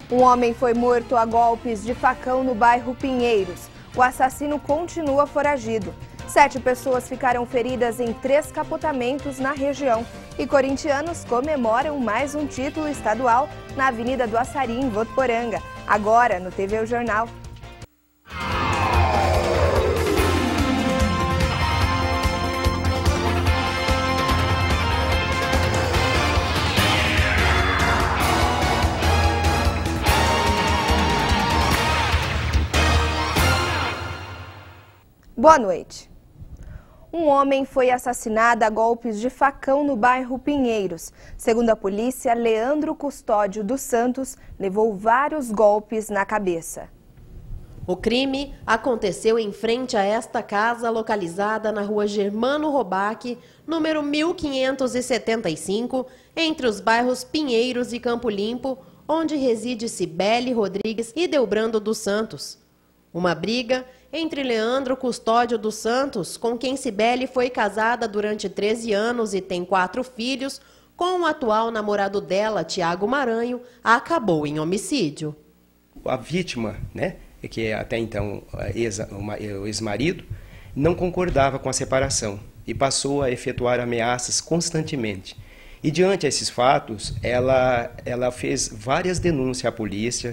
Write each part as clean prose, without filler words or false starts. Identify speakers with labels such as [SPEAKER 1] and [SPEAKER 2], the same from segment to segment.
[SPEAKER 1] Um homem foi morto a golpes de facão no bairro Pinheiros. O assassino continua foragido. 7 pessoas ficaram feridas em 3 capotamentos na região. E corintianos comemoram mais um título estadual na Avenida do Açaí, em Votuporanga. Agora, no TV O Jornal. Boa noite. Um homem foi assassinado a golpes de facão no bairro Pinheiros. Segundo a polícia, Leandro Custódio dos Santos levou vários golpes na cabeça.
[SPEAKER 2] O crime aconteceu em frente a esta casa localizada na rua Germano Robac, número 1575, entre os bairros Pinheiros e Campo Limpo, onde reside Cibele Rodrigues e Delbrando dos Santos. Uma briga entre Leandro Custódio dos Santos, com quem Cibele foi casada durante 13 anos e tem 4 filhos, com o atual namorado dela, Tiago Maranho, acabou em homicídio.
[SPEAKER 3] A vítima, que até então o ex-marido, não concordava com a separação e passou a efetuar ameaças constantemente. E diante desses fatos, ela fez várias denúncias à polícia.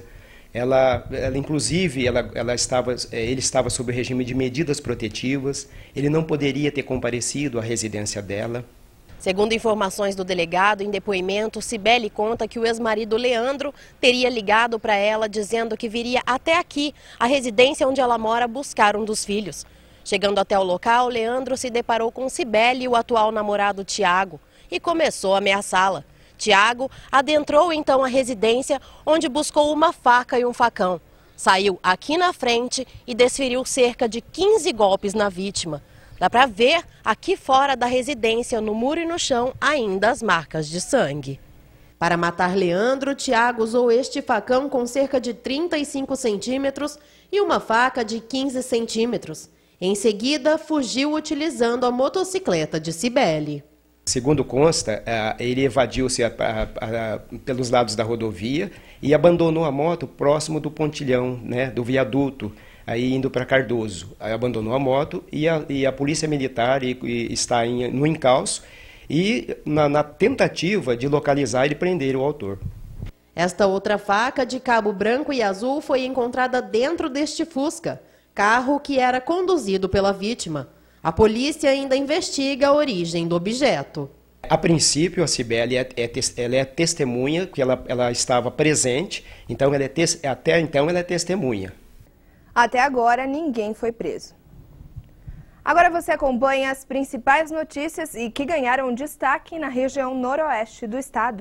[SPEAKER 3] Ele estava sob o regime de medidas protetivas, ele não poderia ter comparecido à residência dela.
[SPEAKER 2] Segundo informações do delegado, em depoimento, Cibele conta que o ex-marido Leandro teria ligado para ela dizendo que viria até aqui, a residência onde ela mora, buscar um dos filhos. Chegando até o local, Leandro se deparou com Cibele e o atual namorado Tiago e começou a ameaçá-la. Tiago adentrou então a residência, onde buscou uma faca e um facão. Saiu aqui na frente e desferiu cerca de 15 golpes na vítima. Dá para ver aqui fora da residência, no muro e no chão, ainda as marcas de sangue. Para matar Leandro, Tiago usou este facão com cerca de 35 centímetros e uma faca de 15 centímetros. Em seguida, fugiu utilizando a motocicleta de Cibele.
[SPEAKER 3] Segundo consta, ele evadiu-se pelos lados da rodovia e abandonou a moto próximo do pontilhão, do viaduto, aí indo para Cardoso. Aí abandonou a moto e a polícia militar está no encalço e na tentativa de localizar e prender o autor.
[SPEAKER 2] Esta outra faca de cabo branco e azul foi encontrada dentro deste Fusca, carro que era conduzido pela vítima. A polícia ainda investiga a origem do objeto.
[SPEAKER 3] A princípio, a Cibele ela é testemunha, que ela estava presente, então até então ela é testemunha.
[SPEAKER 1] Até agora, ninguém foi preso. Agora você acompanha as principais notícias e que ganharam destaque na região noroeste do estado.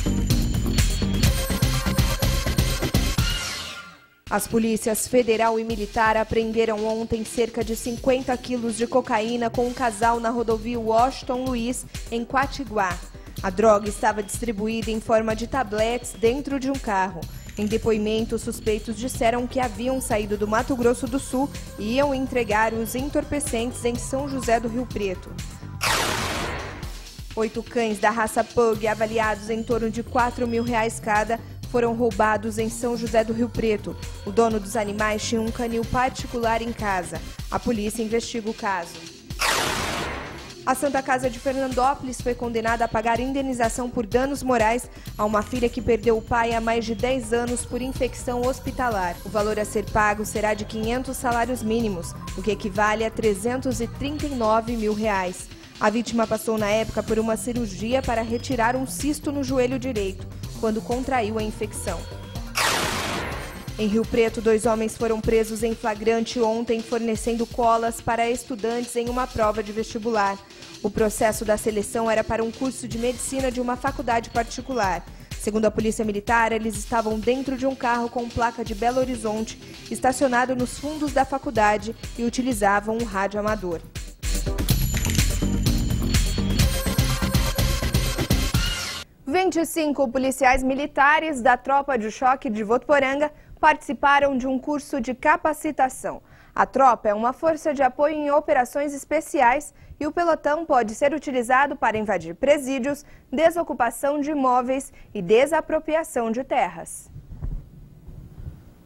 [SPEAKER 1] As polícias federal e militar apreenderam ontem cerca de 50 quilos de cocaína com um casal na rodovia Washington Luiz, em Quatiguá. A droga estava distribuída em forma de tabletes dentro de um carro. Em depoimento, os suspeitos disseram que haviam saído do Mato Grosso do Sul e iam entregar os entorpecentes em São José do Rio Preto. 8 cães da raça Pug, avaliados em torno de R$4 mil cada, foram roubados em São José do Rio Preto. O dono dos animais tinha um canil particular em casa. A polícia investiga o caso. A Santa Casa de Fernandópolis foi condenada a pagar indenização por danos morais a uma filha que perdeu o pai há mais de 10 anos por infecção hospitalar. O valor a ser pago será de 500 salários mínimos, o que equivale a R$339 mil. A vítima passou na época por uma cirurgia para retirar um cisto no joelho direito, quando contraiu a infecção. Em Rio Preto, 2 homens foram presos em flagrante ontem fornecendo colas para estudantes em uma prova de vestibular. O processo da seleção era para um curso de medicina de uma faculdade particular. Segundo a Polícia Militar, eles estavam dentro de um carro com placa de Belo Horizonte, estacionado nos fundos da faculdade e utilizavam um rádio amador. – 25 policiais militares da Tropa de Choque de Votuporanga participaram de um curso de capacitação. A tropa é uma força de apoio em operações especiais e o pelotão pode ser utilizado para invadir presídios, desocupação de imóveis e desapropriação de terras.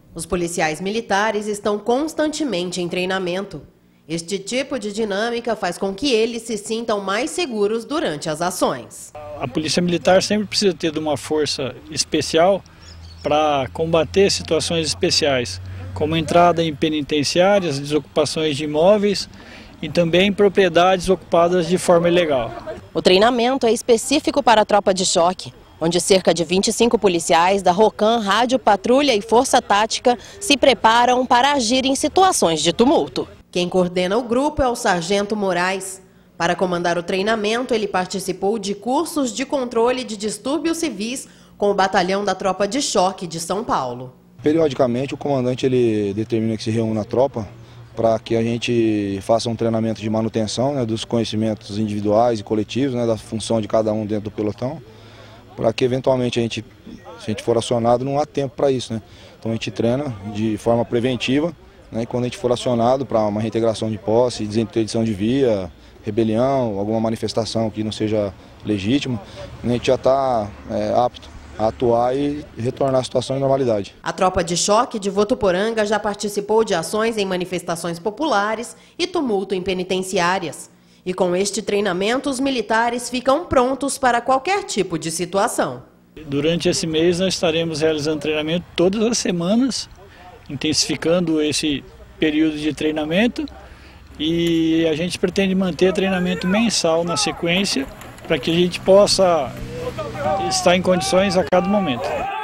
[SPEAKER 2] Os policiais militares estão constantemente em treinamento. Este tipo de dinâmica faz com que eles se sintam mais seguros durante as ações.
[SPEAKER 4] A Polícia Militar sempre precisa ter uma força especial para combater situações especiais, como entrada em penitenciárias, desocupações de imóveis e também propriedades ocupadas de forma ilegal.
[SPEAKER 2] O treinamento é específico para a tropa de choque, onde cerca de 25 policiais da ROCAM, Rádio Patrulha e Força Tática se preparam para agir em situações de tumulto. Quem coordena o grupo é o Sargento Moraes. Para comandar o treinamento, ele participou de cursos de controle de distúrbios civis com o batalhão da Tropa de Choque de São Paulo.
[SPEAKER 5] Periodicamente, o comandante ele determina que se reúna a tropa para que a gente faça um treinamento de manutenção, né, dos conhecimentos individuais e coletivos, né, da função de cada um dentro do pelotão, para que eventualmente se a gente for acionado, não há tempo para isso, né? Então a gente treina de forma preventiva, né, e quando a gente for acionado para uma reintegração de posse, desinterdição de via, rebelião, alguma manifestação que não seja legítima, a gente já está apto a atuar e retornar à situação de normalidade.
[SPEAKER 2] A Tropa de Choque de Votuporanga já participou de ações em manifestações populares e tumulto em penitenciárias. E com este treinamento, os militares ficam prontos para qualquer tipo de situação.
[SPEAKER 4] Durante esse mês nós estaremos realizando treinamento todas as semanas, intensificando esse período de treinamento, e a gente pretende manter treinamento mensal na sequência para que a gente possa estar em condições a cada momento.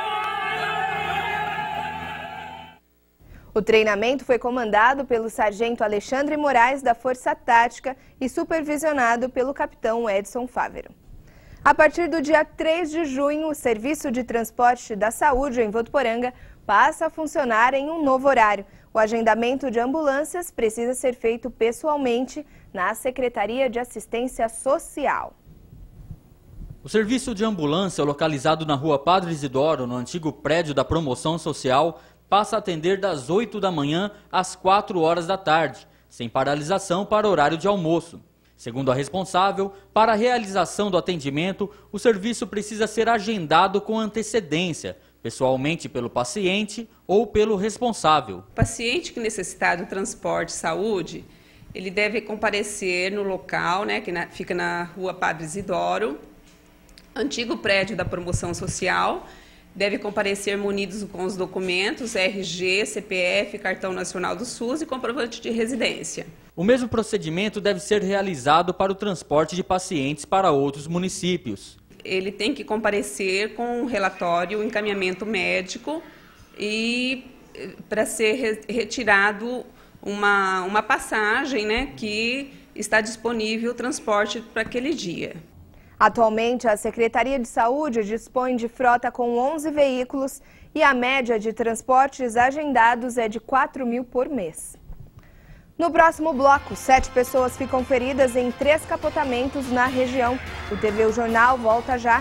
[SPEAKER 1] O treinamento foi comandado pelo Sargento Alexandre Moraes da Força Tática e supervisionado pelo Capitão Edson Fávero. A partir do dia 3 de junho, o Serviço de Transporte da Saúde em Votuporanga passa a funcionar em um novo horário. O agendamento de ambulâncias precisa ser feito pessoalmente na Secretaria de Assistência Social.
[SPEAKER 6] O serviço de ambulância, localizado na Rua Padre Isidoro, no antigo prédio da Promoção Social, passa a atender das 8 da manhã às 4 horas da tarde, sem paralisação para horário de almoço. Segundo a responsável, para a realização do atendimento, o serviço precisa ser agendado com antecedência, pessoalmente pelo paciente ou pelo responsável.
[SPEAKER 7] O paciente que necessitar do transporte saúde, ele deve comparecer no local, né, que fica na Rua Padre Isidoro, antigo prédio da Promoção Social, deve comparecer munidos com os documentos RG, CPF, Cartão Nacional do SUS e comprovante de residência.
[SPEAKER 6] O mesmo procedimento deve ser realizado para o transporte de pacientes para outros municípios.
[SPEAKER 7] Ele tem que comparecer com um relatório, um encaminhamento médico e para ser retirado uma passagem, né, que está disponível o transporte para aquele dia.
[SPEAKER 1] Atualmente, a Secretaria de Saúde dispõe de frota com 11 veículos e a média de transportes agendados é de 4.000 por mês. No próximo bloco, 7 pessoas ficam feridas em 3 capotamentos na região. O TV Jornal volta já.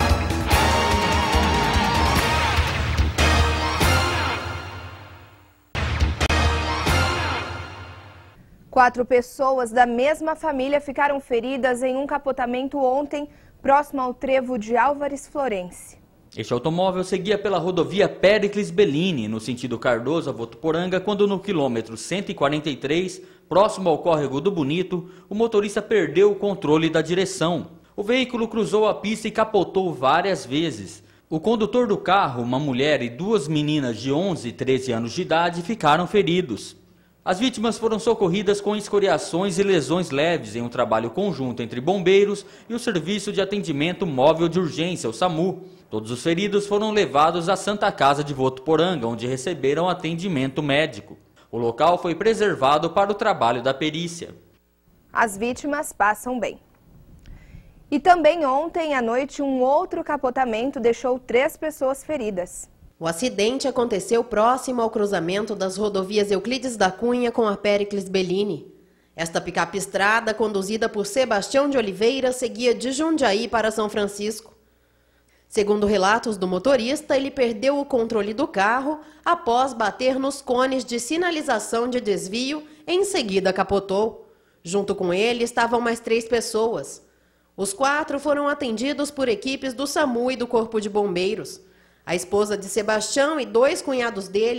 [SPEAKER 1] Quatro pessoas da mesma família ficaram feridas em um capotamento ontem, próximo ao trevo de Álvares Florence.
[SPEAKER 6] Este automóvel seguia pela rodovia Péricles Bellini, no sentido Cardoso a Votuporanga, quando no quilômetro 143, próximo ao córrego do Bonito, o motorista perdeu o controle da direção. O veículo cruzou a pista e capotou várias vezes. O condutor do carro, uma mulher e 2 meninas de 11 e 13 anos de idade, ficaram feridos. As vítimas foram socorridas com escoriações e lesões leves em um trabalho conjunto entre bombeiros e o Serviço de Atendimento Móvel de Urgência, o SAMU. Todos os feridos foram levados à Santa Casa de Votuporanga, onde receberam atendimento médico. O local foi preservado para o trabalho da perícia.
[SPEAKER 1] As vítimas passam bem. E também ontem à noite, um outro capotamento deixou 3 pessoas feridas.
[SPEAKER 2] O acidente aconteceu próximo ao cruzamento das rodovias Euclides da Cunha com a Péricles Bellini. Esta picape estrada, conduzida por Sebastião de Oliveira, seguia de Jundiaí para São Francisco. Segundo relatos do motorista, ele perdeu o controle do carro após bater nos cones de sinalização de desvio e em seguida capotou. Junto com ele estavam mais 3 pessoas. Os 4 foram atendidos por equipes do SAMU e do Corpo de Bombeiros. A esposa de Sebastião e 2 cunhados dele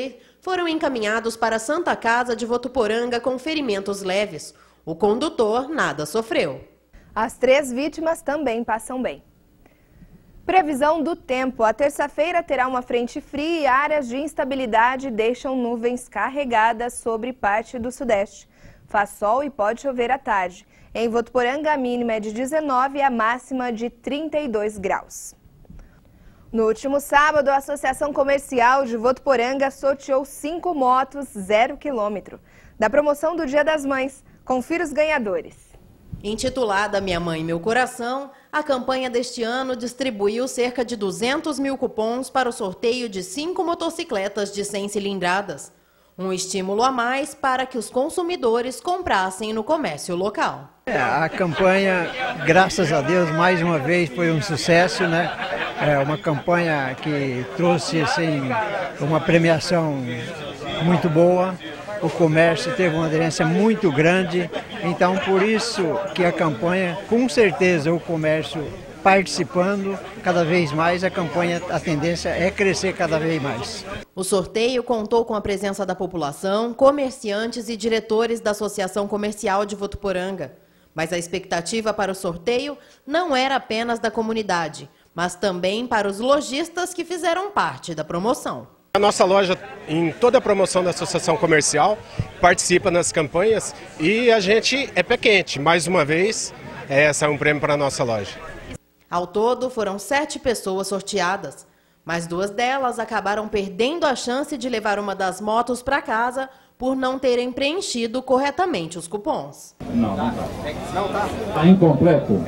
[SPEAKER 2] foram encaminhados para a Santa Casa de Votuporanga com ferimentos leves. O condutor nada sofreu.
[SPEAKER 1] As 3 vítimas também passam bem. Previsão do tempo. A terça-feira terá uma frente fria e áreas de instabilidade deixam nuvens carregadas sobre parte do sudeste. Faz sol e pode chover à tarde. Em Votuporanga, a mínima é de 19 e a máxima de 32 graus. No último sábado, a Associação Comercial de Votuporanga sorteou 5 motos 0 km da promoção do Dia das Mães. Confira os ganhadores.
[SPEAKER 2] Intitulada Minha Mãe, Meu Coração, a campanha deste ano distribuiu cerca de 200 mil cupons para o sorteio de 5 motocicletas de 100 cilindradas. Um estímulo a mais para que os consumidores comprassem no comércio local.
[SPEAKER 8] A campanha, graças a Deus, mais uma vez foi um sucesso, né? É uma campanha que trouxe assim, uma premiação muito boa. O comércio teve uma aderência muito grande, então por isso que a campanha, com certeza o comércio participando cada vez mais, a tendência é crescer cada vez mais.
[SPEAKER 2] O sorteio contou com a presença da população, comerciantes e diretores da Associação Comercial de Votuporanga. Mas a expectativa para o sorteio não era apenas da comunidade, mas também para os lojistas que fizeram parte da promoção.
[SPEAKER 9] A nossa loja, em toda a promoção da Associação Comercial, participa nas campanhas e a gente é pé quente. Mais uma vez, esse é um prêmio para a nossa loja.
[SPEAKER 2] Ao todo, foram 7 pessoas sorteadas, mas 2 delas acabaram perdendo a chance de levar uma das motos para casa por não terem preenchido corretamente os cupons.
[SPEAKER 10] Não tá. Tá incompleto.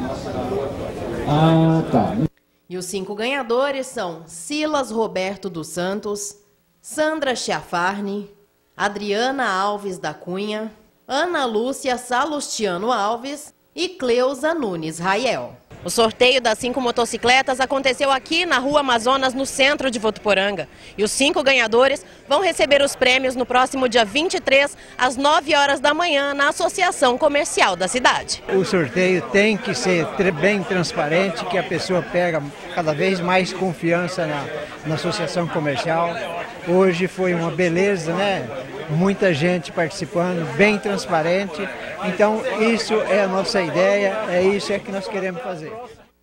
[SPEAKER 10] Tá.
[SPEAKER 2] E os 5 ganhadores são Silas Roberto dos Santos, Sandra Chiafarni, Adriana Alves da Cunha, Ana Lúcia Salustiano Alves e Cleusa Nunes Rael. O sorteio das 5 motocicletas aconteceu aqui na Rua Amazonas, no centro de Votuporanga. E os 5 ganhadores vão receber os prêmios no próximo dia 23, às 9 horas da manhã, na Associação Comercial da cidade.
[SPEAKER 8] O sorteio tem que ser bem transparente, que a pessoa pega cada vez mais confiança na Associação Comercial. Hoje foi uma beleza, né? Muita gente participando, bem transparente. Então, isso é a nossa ideia, é isso que nós queremos fazer.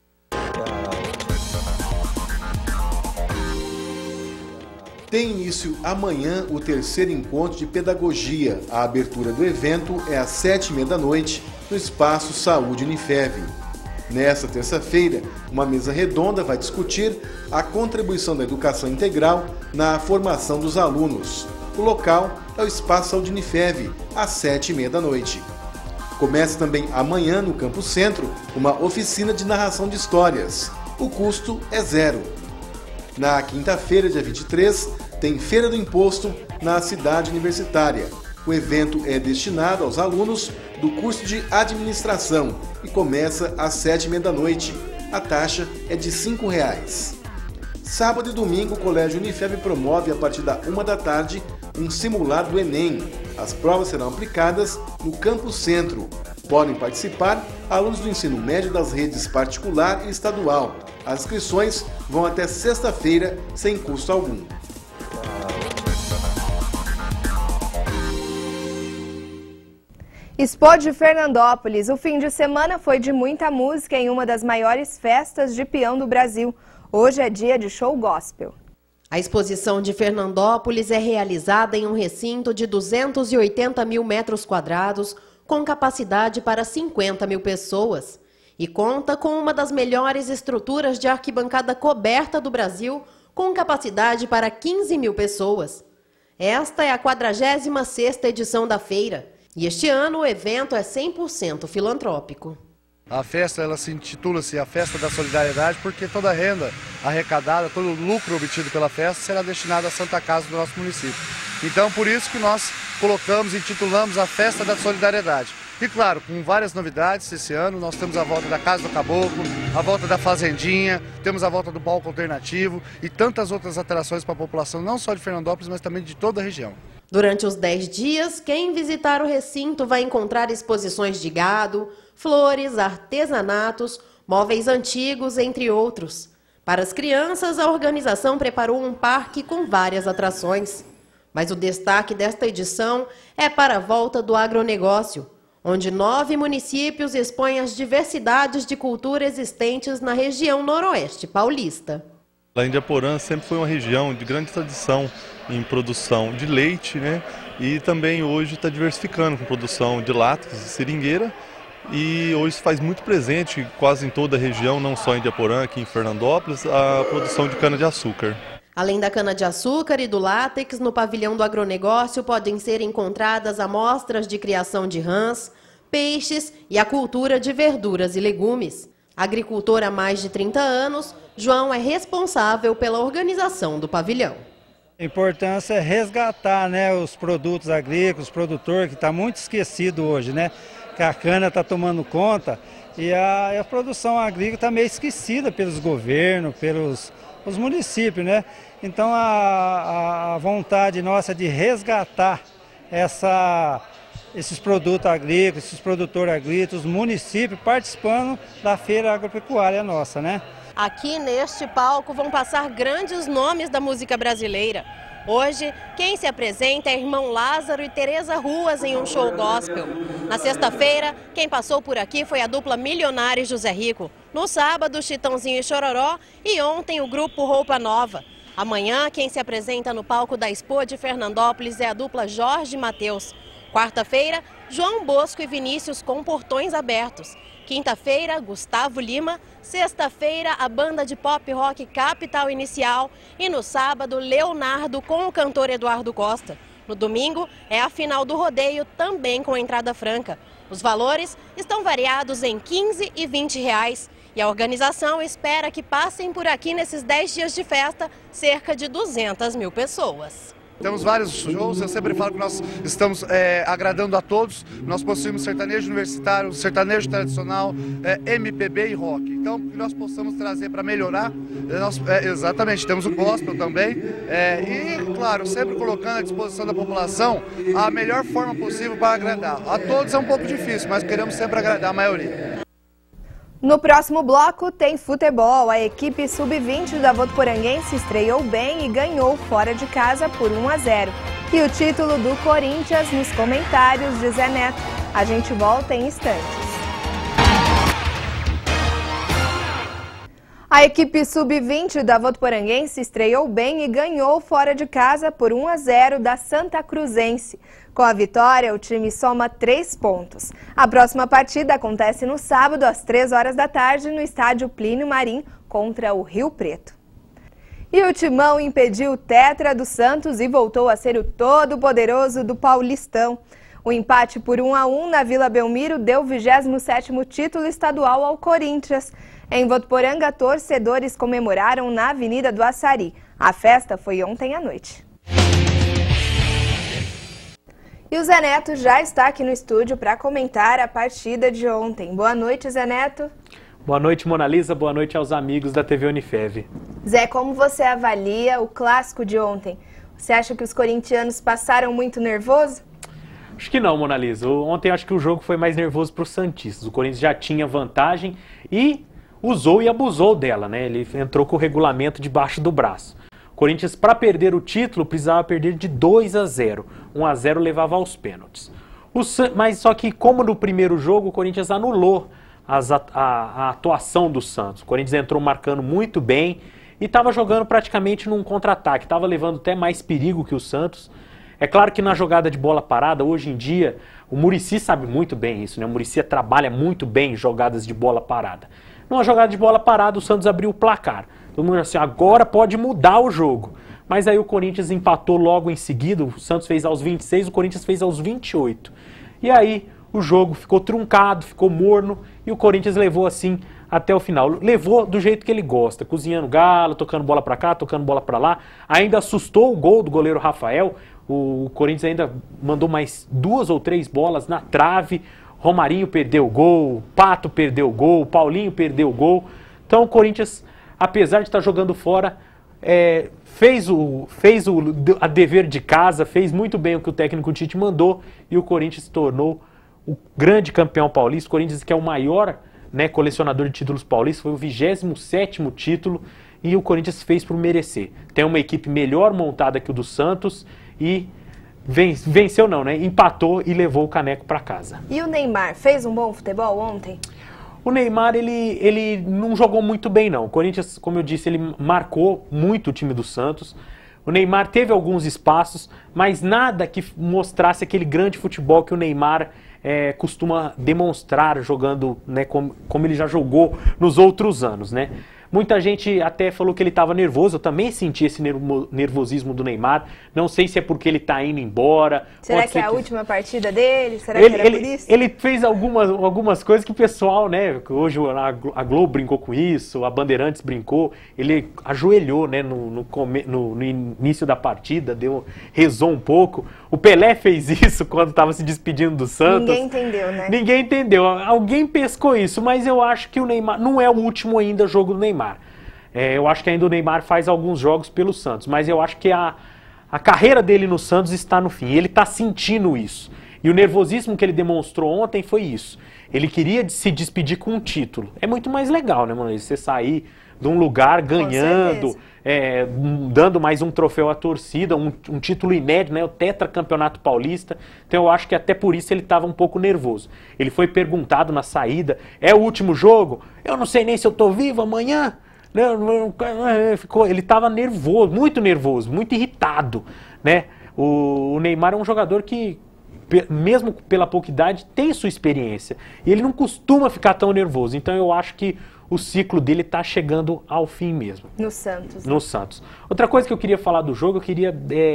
[SPEAKER 11] Tem início amanhã o 3º encontro de pedagogia. A abertura do evento é às 7h30 da noite, no Espaço Saúde Unifev. Nesta terça-feira, uma mesa redonda vai discutir a contribuição da educação integral na formação dos alunos. O local é o Espaço Saúde Unifev, às 7h30 da noite. Começa também amanhã, no Campo Centro, uma oficina de narração de histórias. O custo é 0. Na quinta-feira, dia 23, tem Feira do Imposto na cidade universitária. O evento é destinado aos alunos do curso de administração e começa às 7h30 da noite. A taxa é de R$ 5,00. Sábado e domingo, o Colégio Unifev promove, a partir da 1h da tarde, um simulado do Enem. As provas serão aplicadas no Campo Centro. Podem participar alunos do ensino médio das redes particular e estadual. As inscrições vão até sexta-feira, sem custo algum.
[SPEAKER 1] Expo de Fernandópolis. O fim de semana foi de muita música em uma das maiores festas de peão do Brasil. Hoje é dia de show gospel.
[SPEAKER 2] A exposição de Fernandópolis é realizada em um recinto de 280 mil metros quadrados, com capacidade para 50 mil pessoas. E conta com uma das melhores estruturas de arquibancada coberta do Brasil, com capacidade para 15 mil pessoas. Esta é a 46ª edição da feira. E este ano o evento é 100% filantrópico.
[SPEAKER 12] A festa, ela se intitula-se a Festa da Solidariedade porque toda a renda arrecadada, todo o lucro obtido pela festa será destinado à Santa Casa do nosso município. Então, por isso que nós colocamos e intitulamos a Festa da Solidariedade. E claro, com várias novidades esse ano, nós temos a volta da Casa do Caboclo, a volta da Fazendinha, temos a volta do palco alternativo e tantas outras atrações para a população, não só de Fernandópolis, mas também de toda a região.
[SPEAKER 2] Durante os 10 dias, quem visitar o recinto vai encontrar exposições de gado, flores, artesanatos, móveis antigos, entre outros. Para as crianças, a organização preparou um parque com várias atrações. Mas o destaque desta edição é para a volta do agronegócio, onde 9 municípios expõem as diversidades de cultura existentes na região noroeste paulista.
[SPEAKER 13] A Indiaporã sempre foi uma região de grande tradição em produção de leite, né? E também hoje está diversificando com produção de lácteos e seringueira. E hoje se faz muito presente, quase em toda a região, não só em Indiaporã, aqui em Fernandópolis, a produção de cana-de-açúcar.
[SPEAKER 2] Além da cana-de-açúcar e do látex, no pavilhão do agronegócio podem ser encontradas amostras de criação de rãs, peixes e a cultura de verduras e legumes. Agricultor há mais de 30 anos, João é responsável pela organização do pavilhão.
[SPEAKER 8] A importância é resgatar, né, os produtos agrícolas, o produtor que está muito esquecido hoje, né? Que a cana está tomando conta e a produção agrícola está meio esquecida pelos governos, pelos municípios, né? Então a vontade nossa de resgatar esses produtos agrícolas, esses produtores agrícolas, os municípios participando da feira agropecuária nossa, né?
[SPEAKER 2] Aqui neste palco vão passar grandes nomes da música brasileira. Hoje, quem se apresenta é Irmão Lázaro e Tereza Ruas em um show gospel. Na sexta-feira, quem passou por aqui foi a dupla Milionário e José Rico. No sábado, Chitãozinho e Chororó e ontem o grupo Roupa Nova. Amanhã, quem se apresenta no palco da Expo de Fernandópolis é a dupla Jorge e Mateus. Quarta-feira, João Bosco e Vinícius com Portões Abertos. Quinta-feira, Gustavo Lima. Sexta-feira, a banda de pop rock Capital Inicial. E no sábado, Leonardo com o cantor Eduardo Costa. No domingo, é a final do rodeio, também com entrada franca. Os valores estão variados em R$ 15 e R$ 20. E a organização espera que passem por aqui nesses 10 dias de festa cerca de 200 mil pessoas.
[SPEAKER 12] Temos vários shows, eu sempre falo que nós estamos agradando a todos. Nós possuímos sertanejo universitário, sertanejo tradicional, MPB e rock. Então, que nós possamos trazer para melhorar, exatamente, temos o gospel também. E, claro, sempre colocando à disposição da população a melhor forma possível para agradar. A todos é um pouco difícil, mas queremos sempre agradar a maioria.
[SPEAKER 1] No próximo bloco tem futebol. A equipe sub-20 da Votuporanguense estreou bem e ganhou fora de casa por 1-0. E o título do Corinthians nos comentários de Zé Neto. A gente volta em instantes. A equipe sub-20 da Votuporanguense estreou bem e ganhou fora de casa por 1-0 da Santa Cruzense. Com a vitória, o time soma 3 pontos. A próxima partida acontece no sábado, às 3 horas da tarde, no estádio Plínio Marim, contra o Rio Preto. E o Timão impediu o tetra do Santos e voltou a ser o todo-poderoso do Paulistão. O empate por 1-1 na Vila Belmiro deu o 27º título estadual ao Corinthians. Em Votuporanga, torcedores comemoraram na Avenida do Açari. A festa foi ontem à noite. E o Zé Neto já está aqui no estúdio para comentar a partida de ontem. Boa noite, Zé Neto.
[SPEAKER 14] Boa noite, Mona Lisa. Boa noite aos amigos da TV Unifev.
[SPEAKER 1] Zé, como você avalia o clássico de ontem? Você acha que os corintianos passaram muito nervoso?
[SPEAKER 14] Acho que não, Mona Lisa. Ontem acho que o jogo foi mais nervoso para os santistas. O Corinthians já tinha vantagem e usou e abusou dela, né? Ele entrou com o regulamento debaixo do braço. O Corinthians, para perder o título, precisava perder de 2-0. 1-0 levava aos pênaltis. Mas só que, como no primeiro jogo, o Corinthians anulou a atuação do Santos. O Corinthians entrou marcando muito bem e estava jogando praticamente num contra-ataque. Estava levando até mais perigo que o Santos. É claro que na jogada de bola parada, hoje em dia, o Muricy sabe muito bem isso, né? O Muricy trabalha muito bem jogadas de bola parada. Numa jogada de bola parada, o Santos abriu o placar. Todo mundo assim, agora pode mudar o jogo. Mas aí o Corinthians empatou logo em seguida, o Santos fez aos 26, o Corinthians fez aos 28. E aí o jogo ficou truncado, ficou morno e o Corinthians levou assim até o final. Levou do jeito que ele gosta, cozinhando galo, tocando bola pra cá, tocando bola pra lá. Ainda assustou o gol do goleiro Rafael. O Corinthians ainda mandou mais 2 ou 3 bolas na trave. Romarinho perdeu o gol, Pato perdeu o gol, Paulinho perdeu o gol. Então o Corinthians, apesar de estar jogando fora, fez a dever de casa, fez muito bem o que o técnico Tite mandou e o Corinthians se tornou o grande campeão paulista. O Corinthians, que é o maior, né, colecionador de títulos paulistas, foi o 27º título e o Corinthians fez por merecer. Tem uma equipe melhor montada que o do Santos e venceu não, né? Empatou e levou o caneco para casa.
[SPEAKER 1] E o Neymar fez um bom futebol ontem?
[SPEAKER 14] O Neymar, ele não jogou muito bem, não. O Corinthians, como eu disse, ele marcou muito o time do Santos. O Neymar teve alguns espaços, mas nada que mostrasse aquele grande futebol que o Neymar costuma demonstrar jogando, né, como ele já jogou nos outros anos, né? Muita gente até falou que ele estava nervoso, eu também senti esse nervosismo do Neymar. Não sei se é porque ele está indo embora.
[SPEAKER 1] Será que é a última partida dele? Será que era por isso?
[SPEAKER 14] Ele fez algumas coisas que o pessoal, né? Hoje a Globo brincou com isso, a Bandeirantes brincou. Ele ajoelhou, né, no início da partida, rezou um pouco. O Pelé fez isso quando estava se despedindo do Santos.
[SPEAKER 1] Ninguém entendeu, né?
[SPEAKER 14] Ninguém entendeu. Alguém pescou isso, mas eu acho que o Neymar não é o último ainda jogo do Neymar. Eu acho que ainda o Neymar faz alguns jogos pelo Santos, mas eu acho que a carreira dele no Santos está no fim. Ele está sentindo isso. E o nervosismo que ele demonstrou ontem foi isso. Ele queria se despedir com um título. É muito mais legal, né, mano? Você sair de um lugar ganhando, dando mais um troféu à torcida, um título inédito, né, o tetracampeonato paulista. Então eu acho que até por isso ele estava um pouco nervoso. Ele foi perguntado na saída, é o último jogo? Eu não sei nem se eu estou vivo amanhã. Ele estava nervoso, muito irritado, né? O Neymar é um jogador que, mesmo pela pouca idade, tem sua experiência. E ele não costuma ficar tão nervoso. Então eu acho que o ciclo dele está chegando ao fim mesmo.
[SPEAKER 1] No Santos. Né?
[SPEAKER 14] No Santos. Outra coisa que eu queria falar do jogo, eu queria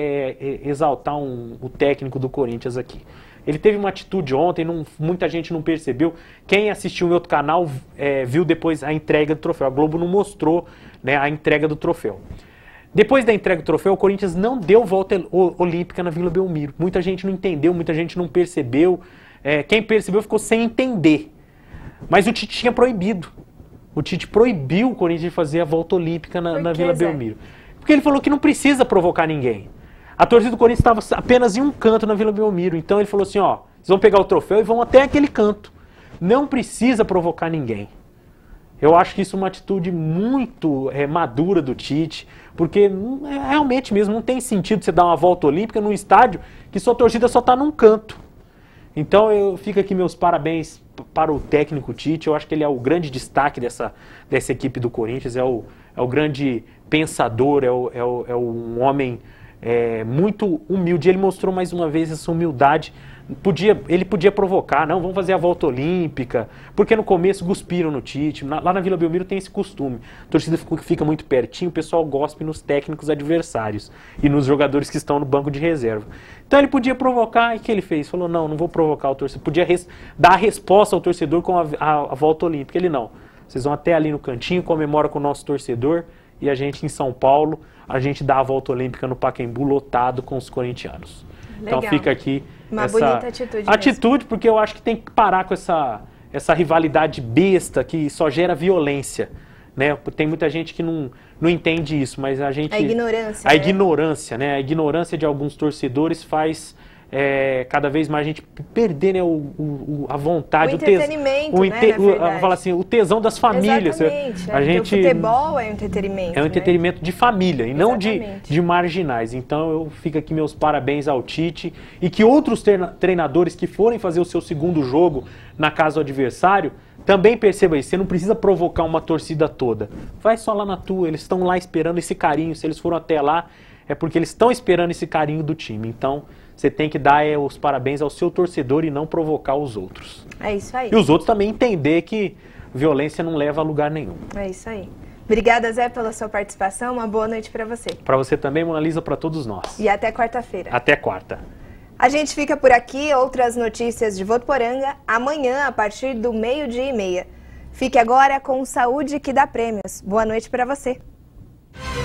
[SPEAKER 14] exaltar o técnico do Corinthians aqui. Ele teve uma atitude ontem, muita gente não percebeu. Quem assistiu em outro canal viu depois a entrega do troféu. A Globo não mostrou, né, a entrega do troféu. Depois da entrega do troféu, o Corinthians não deu volta olímpica na Vila Belmiro. Muita gente não entendeu, muita gente não percebeu. Quem percebeu ficou sem entender. Mas o Tite tinha proibido. O Tite proibiu o Corinthians de fazer a volta olímpica na Vila Belmiro. Porque ele falou que não precisa provocar ninguém. A torcida do Corinthians estava apenas em um canto na Vila Belmiro. Então ele falou assim, ó, vocês vão pegar o troféu e vão até aquele canto. Não precisa provocar ninguém. Eu acho que isso é uma atitude muito madura do Tite, porque realmente mesmo não tem sentido você dar uma volta olímpica num estádio que sua torcida só está num canto. Então eu fico aqui meus parabéns para o técnico Tite. Eu acho que ele é o grande destaque dessa equipe do Corinthians, é o grande pensador, é um homem muito humilde. Ele mostrou mais uma vez essa humildade. Ele podia provocar, não, vamos fazer a volta olímpica, porque no começo cuspiram no Tite. Lá na Vila Belmiro tem esse costume. A torcida fica muito pertinho, o pessoal gospe nos técnicos adversários e nos jogadores que estão no banco de reserva. Então ele podia provocar, e o que ele fez? Falou, não vou provocar o torcedor. Podia dar a resposta ao torcedor com a volta olímpica. Ele não. Vocês vão até ali no cantinho, comemora com o nosso torcedor, e a gente em São Paulo, a gente dá a volta olímpica no Pacaembu lotado com os corintianos. Legal. Então fica aqui
[SPEAKER 1] uma bonita
[SPEAKER 14] atitude, porque eu acho que tem que parar com essa rivalidade besta que só gera violência, né? Tem muita gente que não entende isso, mas a gente...
[SPEAKER 1] A ignorância.
[SPEAKER 14] A ignorância, né? A ignorância de alguns torcedores faz cada vez mais a gente perder, né, a vontade,
[SPEAKER 1] o entretenimento,
[SPEAKER 14] vamos falar assim, o tesão das famílias.
[SPEAKER 1] Exatamente. O futebol é um entretenimento.
[SPEAKER 14] É um entretenimento de família e não de marginais. Então eu fico aqui meus parabéns ao Tite e que outros treinadores que forem fazer o seu segundo jogo na casa do adversário também percebam isso. Você não precisa provocar uma torcida toda. Vai só lá na tua, eles estão lá esperando esse carinho. Se eles foram até lá, é porque eles estão esperando esse carinho do time. Então você tem que dar os parabéns ao seu torcedor e não provocar os outros.
[SPEAKER 1] É isso aí.
[SPEAKER 14] E os outros também entender que violência não leva a lugar nenhum.
[SPEAKER 1] É isso aí. Obrigada, Zé, pela sua participação. Uma boa noite para você.
[SPEAKER 14] Para você também, Mona Lisa, para todos nós.
[SPEAKER 1] E até quarta-feira.
[SPEAKER 14] Até quarta.
[SPEAKER 1] A gente fica por aqui. Outras notícias de Votuporanga amanhã, a partir do 12:30. Fique agora com Saúde que dá prêmios. Boa noite para você.